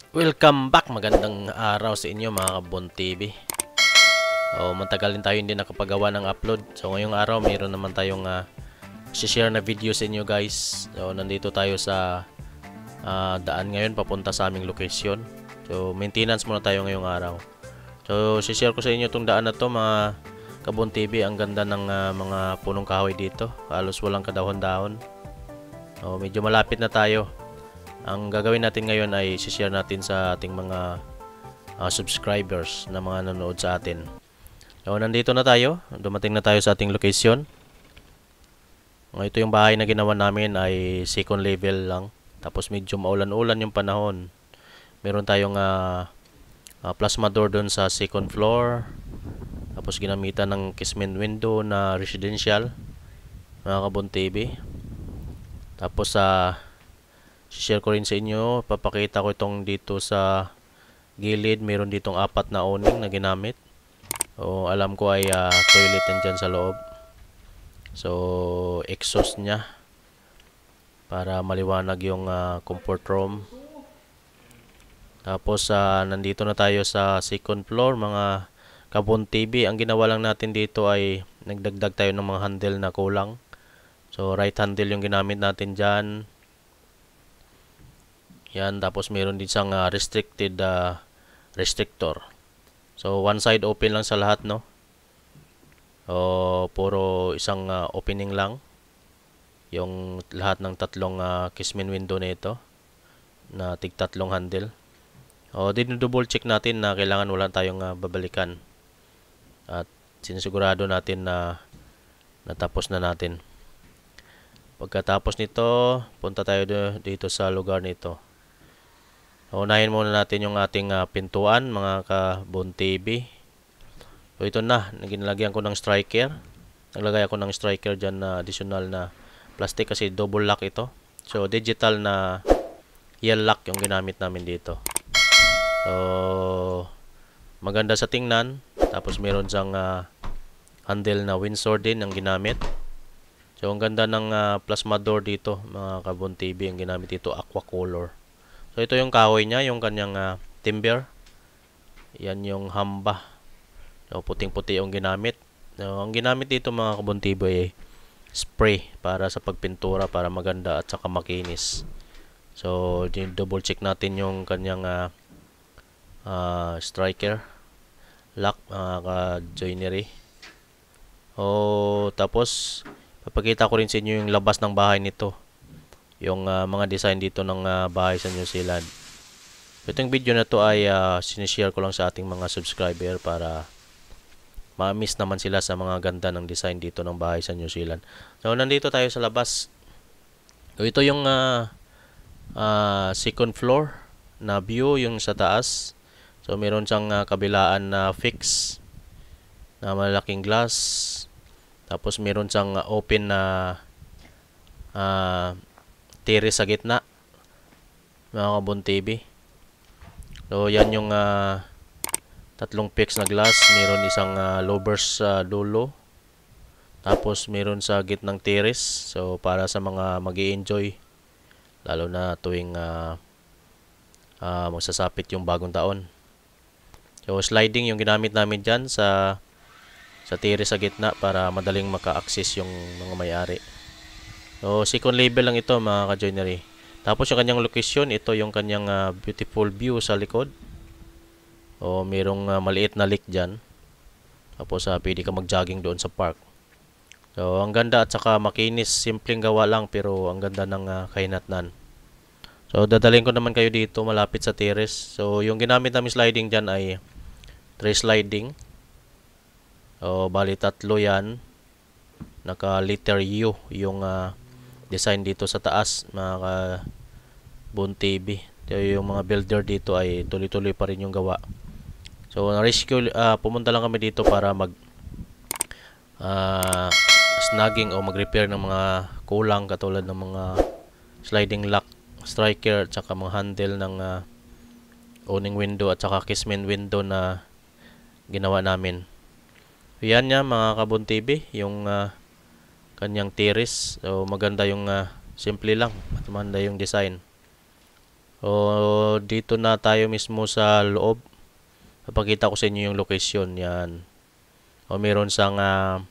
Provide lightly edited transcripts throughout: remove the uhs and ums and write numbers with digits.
Welcome back! Magandang araw sa inyo mga Kabon TV. Matagal din tayo hindi nakapagawa ng upload. So ngayong araw mayroon naman tayong share na video sa inyo guys. So nandito tayo sa daan ngayon papunta sa aming location. So maintenance muna tayo ngayong araw. So share ko sa inyo itong daan na to mga Kabon TV. Ang ganda ng mga punong kahoy dito. Halos walang kadahon-dahon. Medyo malapit na tayo. Ang gagawin natin ngayon ay i-share natin sa ating mga subscribers na mga nanonood sa atin. So, nandito na tayo. Dumating na tayo sa ating location. Ito yung bahay na ginawa namin ay second level lang. Tapos medyo maulan-ulan yung panahon. Meron tayong plasma door doon sa second floor. Tapos ginamitan ng casement window na residential. Mga Kabon TV. Tapos share ko rin sa inyo, papakita ko itong dito sa gilid, meron ditong 4 na awning na ginamit. Alam ko ay toilet yan dyan sa loob. So exhaust nya para maliwanag yung comfort room. Tapos nandito na tayo sa second floor mga Kabon TV. Ang ginawa lang natin dito ay nagdagdag tayo ng mga handle na kulang. So right handle yung ginamit natin dyan. Yan, tapos meron din siyang restricted restrictor. So one side open lang sa lahat, no? Puro isang opening lang yung lahat ng tatlong casement window na ito na tig-tatlong handle. Double check natin na kailangan wala tayong babalikan. At sinisigurado natin na natapos na natin. Pagkatapos nito, punta tayo dito sa lugar nito. Unahin muna natin yung ating pintuan mga Kabon TV. So ito na, ginalagyan ko ng striker. Naglagay ako ng striker dyan na additional na plastic kasi double lock ito. So digital na yell lock yung ginamit namin dito. So maganda sa tingnan. Tapos meron siyang handle na Windsor din ang ginamit. So ang ganda ng plasma door dito mga Kabon TV. Ang ginamit dito aqua color. So ito yung kahoy niya, yung kanyang timber. Yan yung hamba. So puting-puti yung ginamit. So, ang ginamit dito mga Kabon TV ay spray para sa pagpintura para maganda at saka makinis. So double check natin yung kanyang striker lock ka-joinery. Tapos papakita ko rin sa inyo yung labas ng bahay nito. Yung mga design dito ng bahay sa New Zealand. Itong video na to ay sinishare ko lang sa ating mga subscriber para ma-miss naman sila sa mga ganda ng design dito ng bahay sa New Zealand. So nandito tayo sa labas. So ito yung second floor na view yung sa taas. So meron siyang kabilaan na fix na malaking glass. Tapos meron siyang open na terrace sa gitna mga Kabon TV. So yan yung tatlong fix na glass. Meron isang louvers sa dulo. Tapos meron sa gitnang terrace. So para sa mga mag-i-enjoy lalo na tuwing magsasapit yung bagong taon. So sliding yung ginamit namin dyan sa terrace sa gitna para madaling maka-access yung mga may-ari. So second level lang ito mga ka-joinery. Tapos yung kanyang location, ito yung kanyang beautiful view sa likod. Merong maliit na lake dyan. Tapos pwede ka mag-jogging doon sa park. So ang ganda at saka makinis. Simpleng gawa lang pero ang ganda ng kahinatnan. So dadalhin ko naman kayo dito malapit sa terrace. So yung ginamit namin sliding dyan ay 3 sliding. Bali 3 yan. Naka letter U yung design dito sa taas mga Kabon TV. Yung mga builder dito ay tuloy-tuloy pa rin yung gawa. So na-rescue, pumunta lang kami dito para mag snagging o mag-repair ng mga kulang katulad ng mga sliding lock, striker at saka mga handle ng awning window at saka casement window na ginawa namin. Yan niya mga Kabon TV, yung kanyang terrace. So maganda yung simple lang, maganda yung design. O dito na tayo mismo sa loob. Papakita ko sa inyo yung location. Yan. O meron sang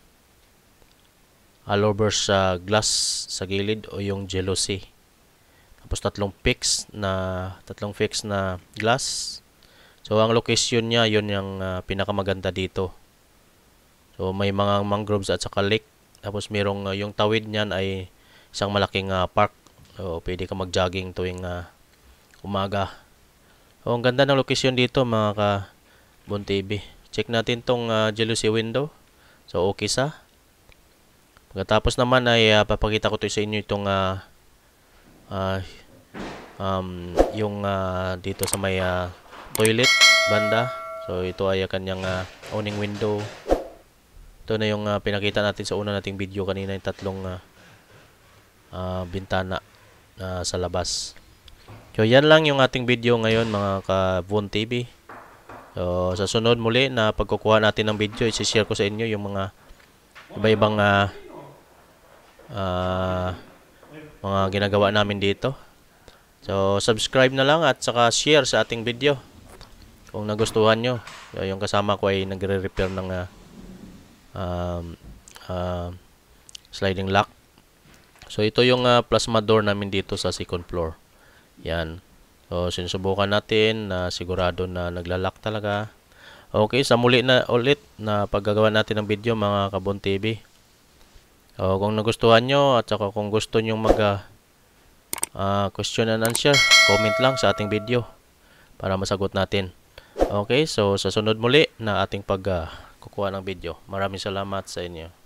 allovers sa glass sa gilid o yung jealousy. Tapos tatlong fix na glass. So ang location niya, yun yung pinakamaganda dito. So may mga mangroves at saka lake. Tapos merong yung tawid niyan ay isang malaking park. So pwede ka mag-jogging tuwing umaga. So ang ganda ng location dito mga ka-Bon TV. Check natin tong jealousy window. So okay sa. Pagkatapos naman ay papakita ko to sa inyo itong yung dito sa may toilet banda. So ito ay kanyang awning window. Ito na yung pinakita natin sa una nating video kanina, yung tatlong bintana sa labas. So yan lang yung ating video ngayon mga ka-Bon TV. So sa sunod muli na pagkukuha natin ng video, i-share ko sa inyo yung mga iba-ibang mga ginagawa namin dito. So subscribe na lang at saka share sa ating video kung nagustuhan nyo. So, yung kasama ko ay nagre-repair ng sliding lock. So ito yung plasma door namin dito sa second floor. Yan. So sinusubukan natin na sigurado na naglalak talaga. Okay, sa muli na ulit na paggagawa natin ng video mga ka-Bon TV. So kung nagustuhan nyo at saka kung gusto nyo mag question and answer, comment lang sa ating video para masagot natin. Okay, so sa sunod muli na ating kukuha ng video. Maraming salamat sa inyo.